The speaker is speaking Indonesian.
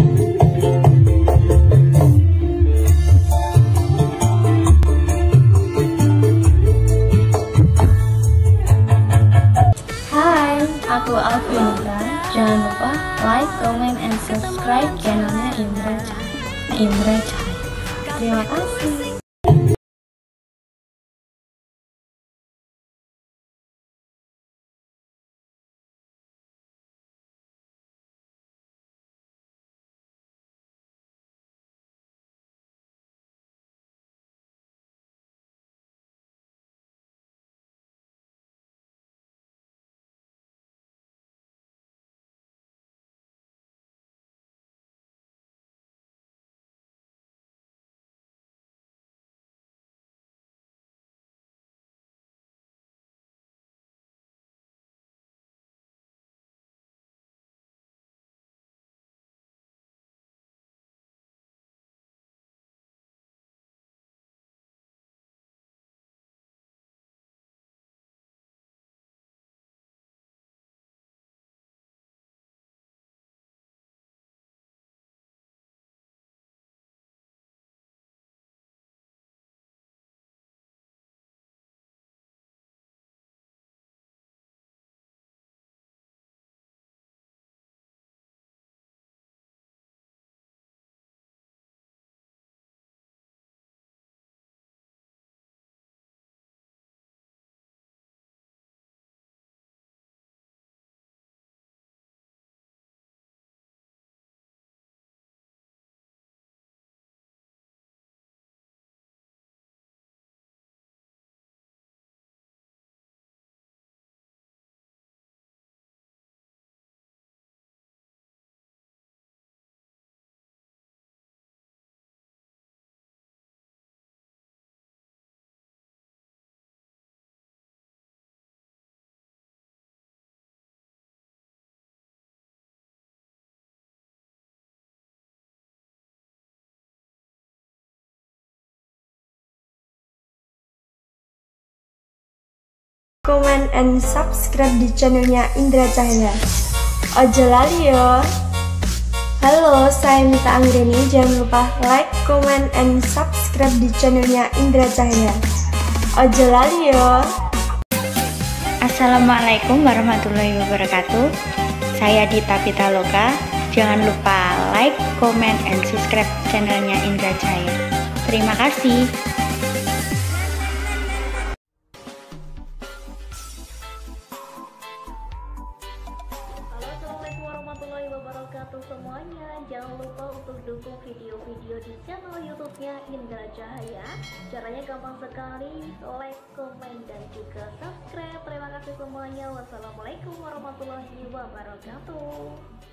Aku Alvinita. Jangan lupa like, comment, and subscribe channelnya Indra Cahaya. Terima kasih. Comment and subscribe di channelnya Indra Cahaya. Ojo lali yo. Halo, saya Mita Anggreni. Jangan lupa like, comment, and subscribe di channelnya Indra Cahaya. Ojo lali yo. Assalamualaikum warahmatullahi wabarakatuh. Saya Dita Pitaloka. Jangan lupa like, comment, and subscribe channelnya Indra Cahaya. Terima kasih. Assalamualaikum warahmatullahi wabarakatuh semuanya. Jangan lupa untuk dukung video-video di channel YouTube-nya Indra Cahaya. Caranya gampang sekali, like, komen, dan juga subscribe. Terima kasih semuanya. Wassalamualaikum warahmatullahi wabarakatuh.